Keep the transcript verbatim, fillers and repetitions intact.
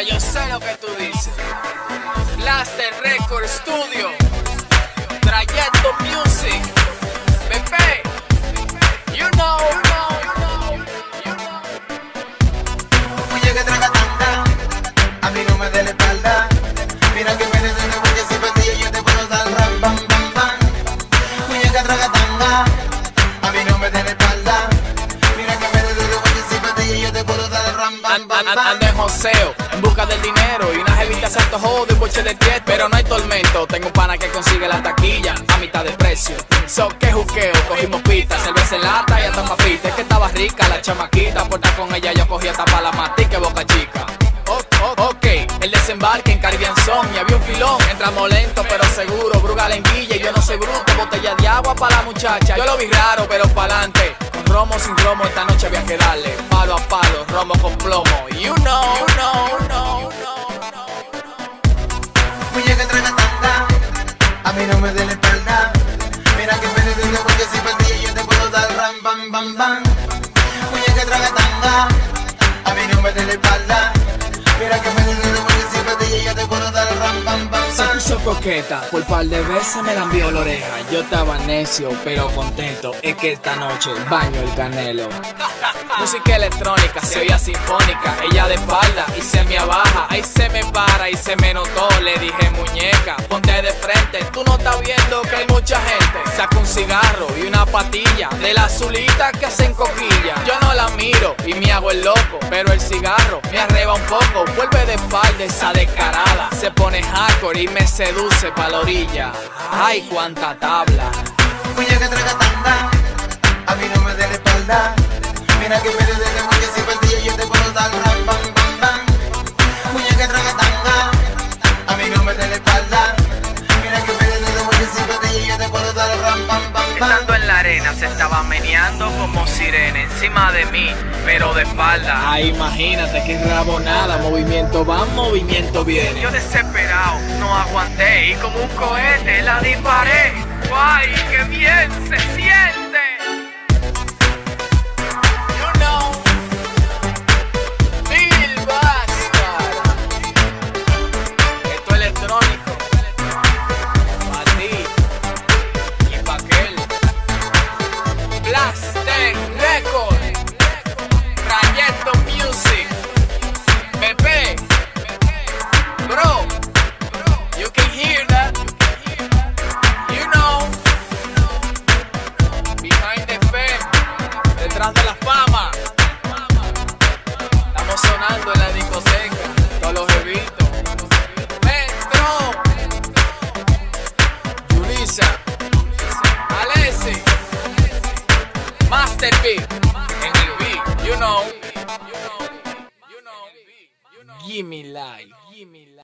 Ya yo sé lo que tú dices. Blaster Record Studio, Trayecto Music, Pepe, you know, you know, you know, you know. Oye que traga tanta, a mí no me dé la espalda. Mira que vienes de nuevo que si pastilla yo te puedo dar ram, bam, bam, bam. Oye que traga tanta, a mí no me dé la espalda. Mira que vienes de nuevo que si pastilla yo te puedo dar ram, bam, bam, bam. Ando en joseo, en busca del dinero y una jevita se antojó de un boche de diez, pero no hay tormento. Tengo un pana que consigue la taquilla a mitad de precio. So que juqueo, cogimos pita, cerveza en lata y hasta papita. Es que estaba rica la chamaquita, por estar con ella yo cogía tapa la matica y boca chica. Oh, oh, ok, el desembarque en Caribbean Zone y había un filón. Entramos lento pero seguro, Bruga lenguilla y yo no soy bruto. Botella de agua para la muchacha, yo lo vi raro pero pa'lante. Con romo sin romo esta noche había que darle palo a palo, romo con plomo. You know, you know, you know, you know. Oye que traga tanta, a mí no me dé la espalda. Mira que vienes de nuevo que si pastilla yo te puedo dar ram, bam, bam, bam. Oye que traga tanta, a mí no me dé la espalda. Mira que vienes de nuevo que si pastilla yo te puedo dar ram, bam, bam, Se bam. puso coqueta, por par de veces me la envió la oreja. Yo estaba necio, pero contento. Es que esta noche baño el canelo. Música electrónica, se oía sinfónica. Ella de espalda y se me abaja. Ahí se me para y se me notó. Le dije, muñeca, ponte de frente. Tú no estás viendo que hay mucha gente. Saca un cigarro y una patilla de la azulita que hacen coquilla. Yo no la miro y me hago el loco, pero el cigarro me arreba un poco. Vuelve de espalda esa descarada. Se pone hardcore y me seduce pa' la orilla. Ay, cuánta tabla. Oye que traga tanta, a mí no me dé la espalda. Mira que vienes de nuevo que si pastilla yo te puedo dar ram, bam, bam, bam. Oye que traga tanta, a mí no me dé la espalda. Mira que vienes de nuevo que si pastilla yo te puedo dar ram, bam, bam, bam. Estando en la arena se estaba meneando como sirena encima de mí, pero de espalda. Ay, imagínate que rabonada, movimiento va, movimiento viene. Yo desesperado, no aguanté y como un cohete la disparé. ¡Guay, qué bien se siente! You know, Bill Bastard. Esto electrónico, pa' ti y pa' aquel. Blaster Record, Trayecto Music, Pepe, bro, you can hear that, you know, behind the fame, detrás de la fama, estamos sonando en la discoteca, todos los evitos, Metro, Yulisa, Alessi, Master B, en el beat, you know, you know, you know, give me life, give me life.